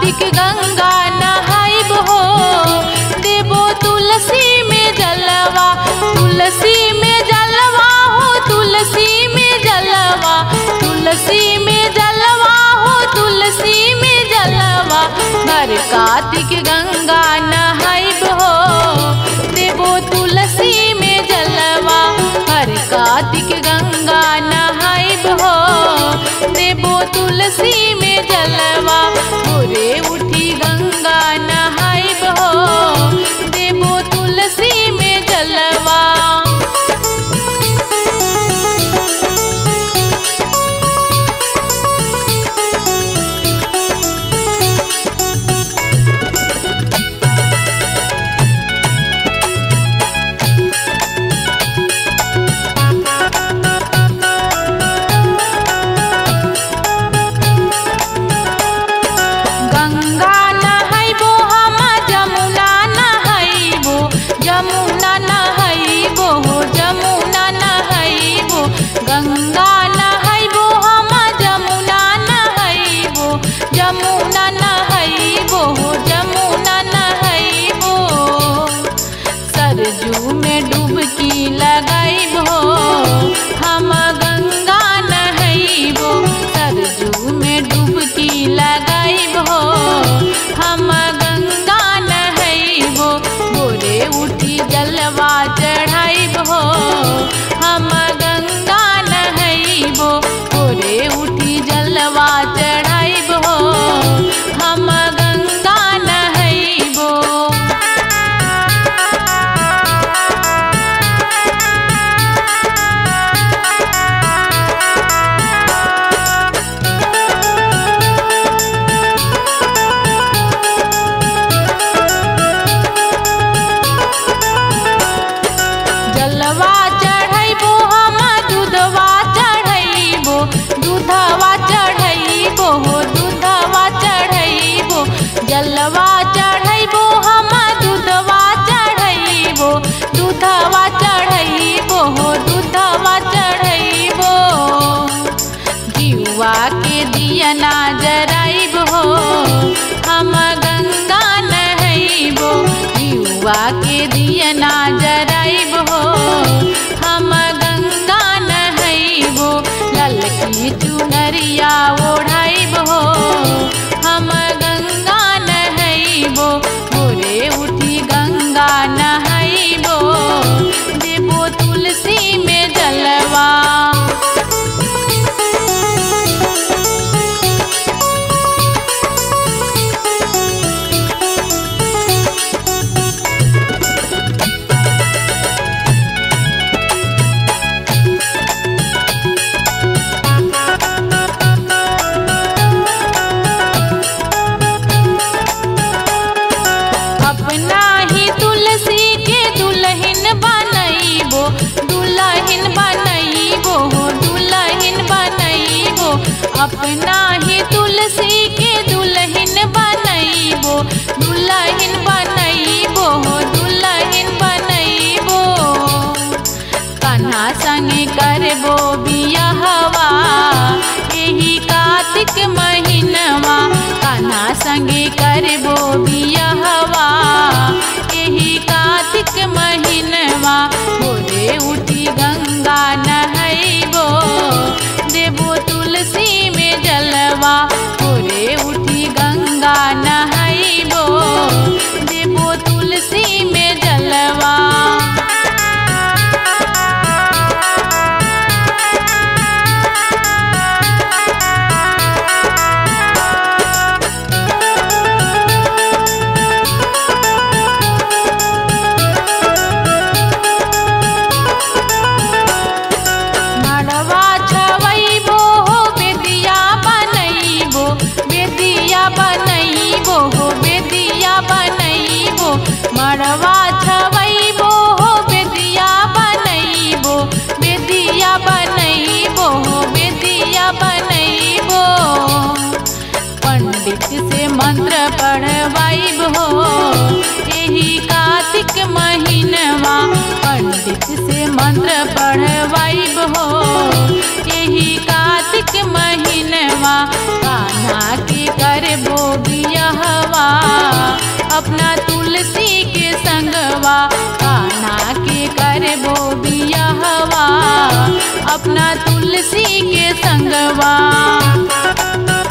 कार्तिक गंगा नहाइब हो, देबो तुलसी में जलवा, तुलसी में जलवा हो, तुलसी में जलवा, तुलसी में जलवा हो, तुलसी में जलवा। हर कार्तिक गंगा नहाइब हो, देबो तुलसी में जलवा, हर कार्तिक गंगा नहाइब हो, देबो तुलसी में जलवा। भोरे उठी गंगा नहाइब हो, देबो तुलसी में जलवा। गंगा नहाइबो हम जमुना नहाइबो, जमुना नहाइबो हो, जमुना नहाइबो। सरजू में डुबकी लगाइबो हम गंगा नहाइबो, सरजू में डुबकी लगाइबो हम गंगा नहाइबो। भोरे उठी जलवा चढ़ाइबो हम गंगा नहाइबो, भोरे उठी जलवा चढ़ाइबो हम गंगा नहाइबो। जलवा चढ़ाइबो हम दूधवा चढ़ाइबो, दूधवा चढ़ाइबो हो, दूधवा चढ़ाइबो। जलवा चढ़ाइबो हम दूधवा चढ़ाइबो, दूधवा चढ़ाइबो हो, दूधवा चढ़ाइबो। जीवा के दिया ना जराइबो हम गंगा नहाइबो, जीवा के दिया ना जराइबो हम गंगा नहाइबो। ललकी चुनरिया ओढ़ाइबो हम गंगा नहाइबो, भोरे उठी गंगा नहाइबो, देबो तुलसी में जलवा। अपना ही तुलसी के दुल्हन बनइबो, दुल्हन बनइबो हो, दुल्हन बनइबो। अपना ही तुलसी के दुल्हन बनइबो, दुल्हन बनइबो हो, दुल्हन बनइबो। कन्हा संगे करबो बियाहवा एही कार्तिक महीनवा, कन्हा संगे करबो बियाहवा एही कार्तिक महीनवा। भोरे उठी गंगा नहाइबो, देबो तुलसी में जलवा, भोरे उठी गंगा नहाइबो, देबो तुलसी में जलवा। मड़वा छवइबो हो, बेदिया बनइबो, बेदिया बनइबो हो, बेदिया बनइबो। मड़वा छवइबो हो, बेदिया बनइबो, बेदिया बनइबो हो, बेदिया बनइबो। पंडित से मंत्र पढ़वाइबो एही कार्तिक महीनवा, पंडित से मंत्र पढ़वाइबो एही कार्तिक महीनवा। कान्हा के करबो बियाह करबो बियाहवा अपना तुलसी के संगवा।